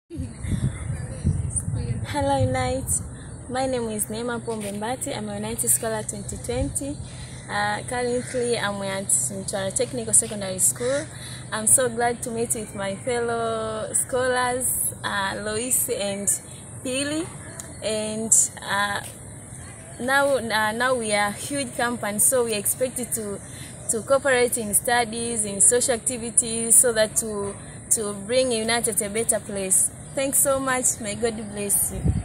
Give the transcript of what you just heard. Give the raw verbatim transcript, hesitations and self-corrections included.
Hello Unite, my name is Neema Mbati. I'm a Unite Scholar twenty twenty. Uh, currently I'm at Mtwara Technical Secondary School. I'm so glad to meet with my fellow scholars, uh, Lois and Pili, and uh, now uh, now we are a huge company, so we are expected to to cooperate in studies, in social activities, so that to to bring United a better place. Thanks so much. May God bless you.